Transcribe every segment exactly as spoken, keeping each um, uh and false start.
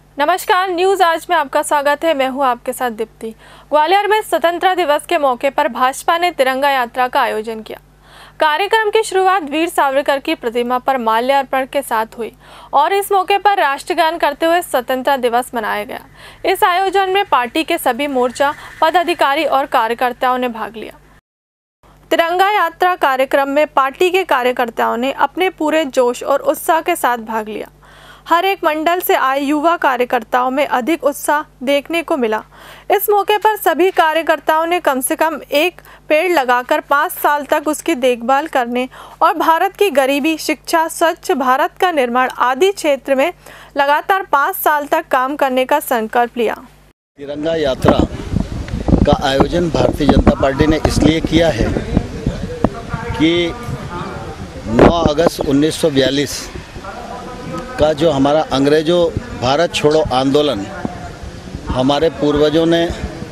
नमस्कार, न्यूज आज में आपका स्वागत है। मैं हूं आपके साथ दीप्ति। ग्वालियर में स्वतंत्रता दिवस के मौके पर भाजपा ने तिरंगा यात्रा का आयोजन किया। कार्यक्रम की शुरुआत वीर सावरकर की प्रतिमा पर माल्यार्पण के साथ हुई और इस मौके पर राष्ट्रगान करते हुए स्वतंत्रता दिवस मनाया गया। इस आयोजन में पार्टी के सभी मोर्चा पदाधिकारी और कार्यकर्ताओं ने भाग लिया। तिरंगा यात्रा कार्यक्रम में पार्टी के कार्यकर्ताओं ने अपने पूरे जोश और उत्साह के साथ भाग लिया। हर एक मंडल से आए युवा कार्यकर्ताओं में अधिक उत्साह देखने को मिला। इस मौके पर सभी कार्यकर्ताओं ने कम से कम एक पेड़ लगाकर पाँच साल तक उसकी देखभाल करने और भारत की गरीबी, शिक्षा, स्वच्छ भारत का निर्माण आदि क्षेत्र में लगातार पाँच साल तक काम करने का संकल्प लिया। तिरंगा यात्रा का आयोजन भारतीय जनता पार्टी ने इसलिए किया है कि नौ अगस्त उन्नीस सौ बयालीस का जो हमारा अंग्रेजों भारत छोड़ो आंदोलन हमारे पूर्वजों ने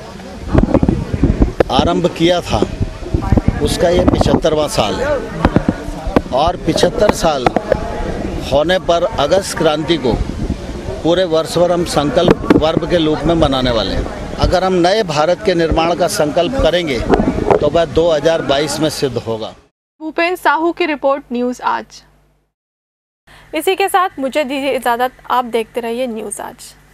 आरंभ किया था, उसका ये पिछहत्तरवां साल है और पिछहत्तर साल होने पर अगस्त क्रांति को पूरे वर्ष भर हम संकल्प पर्व के रूप में मनाने वाले हैं। अगर हम नए भारत के निर्माण का संकल्प करेंगे तो वह दो हज़ार बाईस में सिद्ध होगा। भूपेंद्र साहू की रिपोर्ट, न्यूज़ आज। इसी के साथ मुझे दीजिए इजाज़त। आप देखते रहिए न्यूज़ आज।